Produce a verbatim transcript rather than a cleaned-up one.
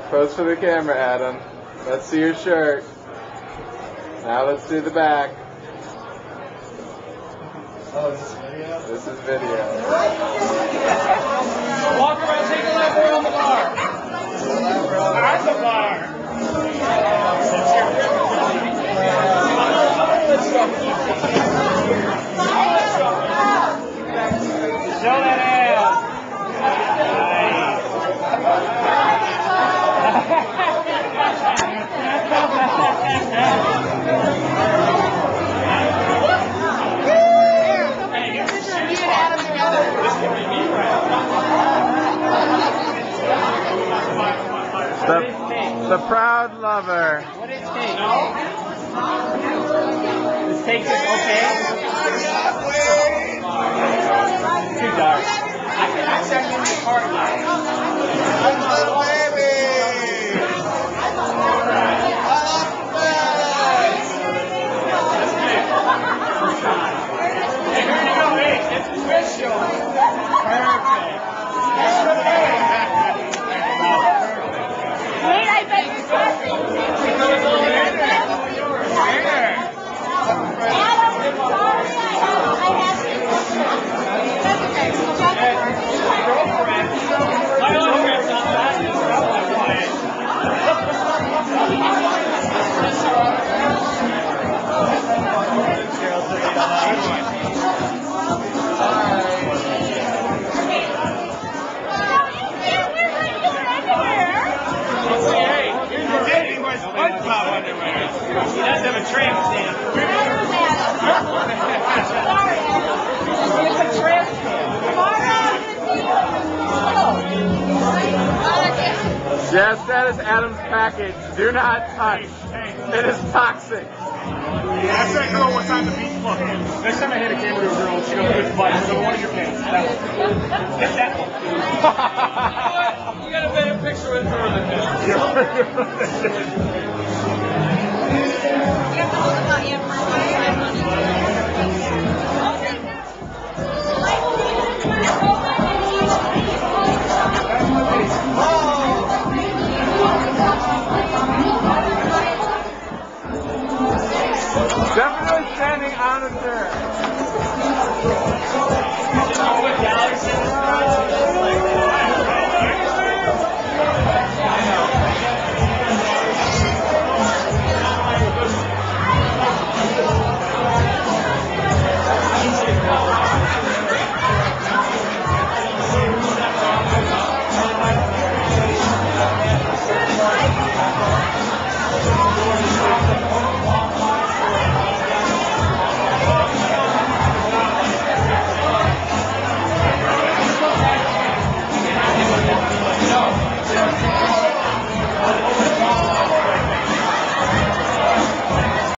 Pose for the camera, Adam. Let's see your shirt. Now let's see the back. Oh, is this video? This is video. Walk around, take a lap around the bar. At the bar. Show that ass. The, the proud lover. What did it take? This takes it okay? Too dark. I can actually in the car now. I'm the baby! Hey, here you go, hey, it's official. Perfect. Wait, I bet you're talking. Adam, sorry, I have, I have to. That's okay. Girlfriend. My autograph's not bad. He does have a tramp stamp. It's a tramp stamp. Yes, that is Adam's package. Do not touch. It is toxic. Ask that girl what time the beach look. Next time I hand a camera to a girl, she goes, which button? So one of your pants. That one. Get that one. You got a better picture with her than this. You have to hold it out, you have to